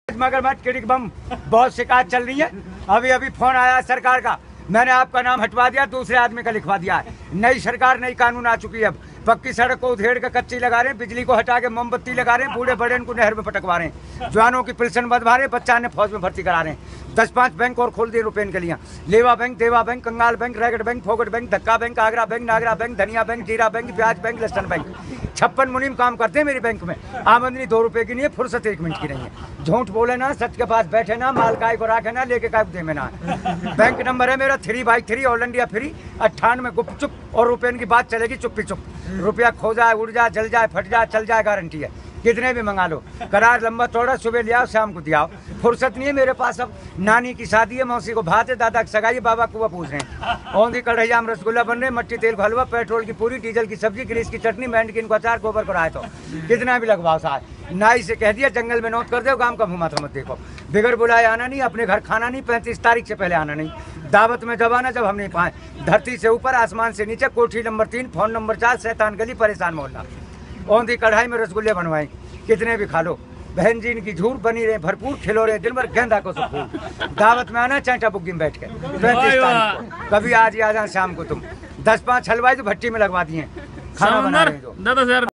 मगरमच्छ किडिक बम बहुत शिकायत चल रही है। अभी अभी फोन आया सरकार का, मैंने आपका नाम हटवा दिया, दूसरे आदमी का लिखवा दिया है। नई सरकार, नई कानून आ चुकी है। अब पक्की सड़क को उधेड़ के कच्ची लगा रहे हैं, बिजली को हटा के मोमबत्ती लगा रहे हैं, बूढ़े बड़े को नहर में पटकवा रहे हैं, जवानों की पेंशन बढ़वा रहे हैं, बच्चा ने फौज में भर्ती करा रहे हैं। 10-5 बैंक और खोल दिए रुपये के लिए। लेवा बैंक, देवा बैंक, कंगाल बैंक, रैगट बैंक, फोगट बैंक, धक्का बैंक, आगरा बैंक, नागरा बैंक, धनिया बैंक, जीरा बैंक, प्याज बैंक, लहसन बैंक। 56 मुनीम काम करते हैं मेरी बैंक में। आमदनी 2 रुपये की नहीं है, फुर्सत 1 मिनट की नहीं है। झूठ बोले ना, सच के पास बैठे ना, माल काय को राखे ना, लेके काय को दे में ना। बैंक नंबर है मेरा 3/3 ऑल इंडिया फ्री 98 गुपचुप, और रुपये की बात चलेगी चुप्पी चुप। रुपया खो जाए, उड़ जाए, जल जाए, फट जाए, चल जाए, गारंटी है। कितने भी मंगा लो, करार लंबा चौड़ा, सुबह ले आओ, शाम को दियाओ। फुर्सत नहीं है मेरे पास। अब नानी की शादी है, मौसी को भात है, दादा की सगाई, बाबा को पूछ रहे हैं। औंधी कढ़ैया में रसगुल्ला बन रहे, मट्टी तेल का हलवा, पेट्रोल की पूरी, डीजल की सब्जी, ग्रीस की चटनी, मेंढकिन को अचार, गोबर को राय। तो कितना भी लगवाओ साथ। नाई से कह दिया जंगल में नोट कर दो, गाँव का घुमा था मत देखो। बिगड़ बुलाए आना नहीं, अपने घर खाना नहीं, 35 तारीख से पहले आना नहीं। दावत में जब आना, जब हम नहीं पाए। धरती से ऊपर, आसमान से नीचे, कोठी नंबर 3, फोन नंबर 4, शैतान गली, परेशान मोहल्ला। औंधी कढ़ाई में रसगुल्ले बनवाए, कितने भी खा लो। बहन जी इनकी झूठ बनी रहे, भरपूर खिलो रहे, दिन भर गेंदा को सुकून। दावत में आना, चांटा बुग्गी में बैठ के 35 तारीख को। कभी आज ही आ जाए शाम को तुम। 10-5 हलवाई तो भट्टी में लगवा दिए, खाना बना रहे हो।